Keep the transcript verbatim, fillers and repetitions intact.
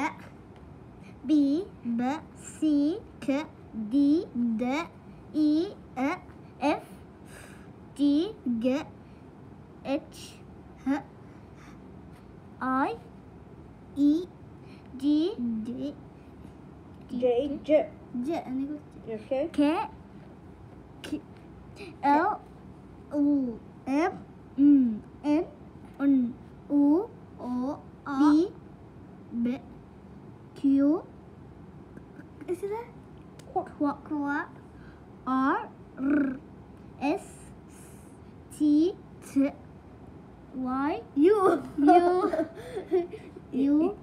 B, B, C, K, D, D, E, F, G, G, H, H, I, E, G, J, J, J. J, Okay. K, K, L, U, F, M, N, N, O, O, B, B, Q, is it that? Qu, Qu, R, R, S, T, T, Y, U, U, U,